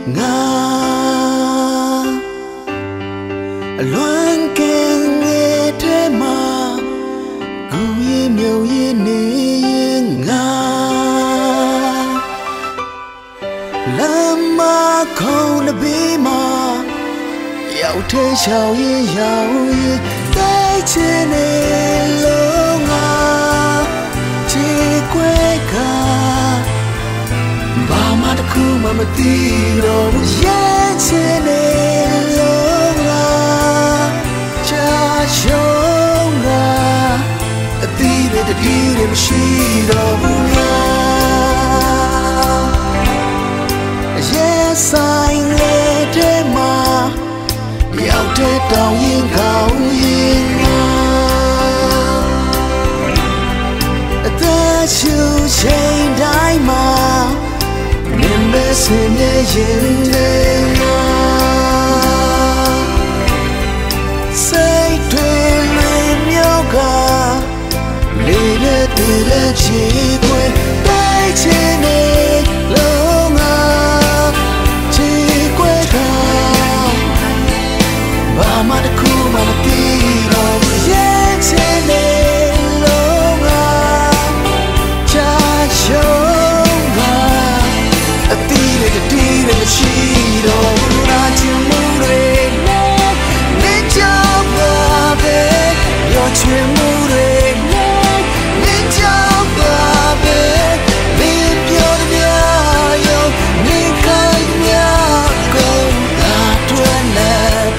ငါအလွမ်းကင်းငယ်ထဲမှာကူရင်မြုံရင်နေရင်ငါလမ်းမခုံးတစ်ပေးမှာရောက်ထဲရှောင်ရင်ရောက်ရင်တိုက်ချင်နေလို့ငါချေခွဲကဘာမှတစ်ခုမှမသိတော့ဘူးရဲ့ချင်နေလို့ငါချာရှုံးတာအတိနဲ့တတိနဲ့မရှိတော့ဘူးလားရဲ့ဆိုင်လေးထဲမှာရောက်တဲ့တောင်ရင်ကောင်းရင်ငါအသက်ရှူချိန်တိုင်းမှာမြင်မဲစင်ရဲ့ရင်ထဲမှာစိတ်တွေလေးမျိုးကလေးနဲ့တည်းတဲ့ချီခွဲတိုက်ချင်နေလို့ငါချီခွဲကဘာမှတစ်ခုမှမသိတော့ဘူးရဲ့ချင်နေလို့ငါချာရှုံးကအတိနဲ့တတိနဲ့မရှိတော့ဘူးငါချင်မှုတွေနဲ့နေကြောက်ပါပဲရောချင်မှုတွေနဲ့နေကြောက်ပါပဲမင်းပြောတဲ့များရောနေခိုင်းများကုန်တာတွေ့နေ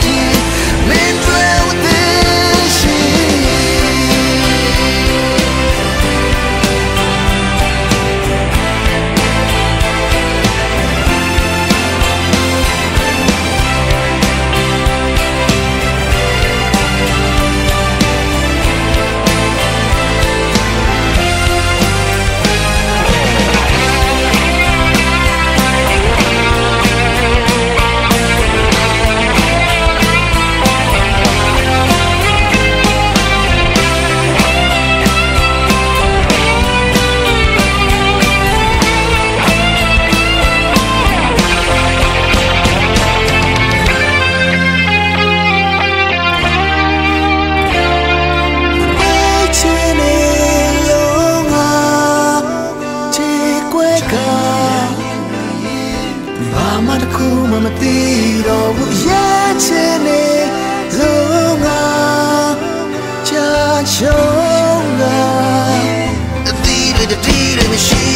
ဘာမှတစ်ခုမှမသိတော့ဘူးရဲ့ချင်နေလို့ငါချာရှုံးတာအတိတွေတတိတွေမရှိ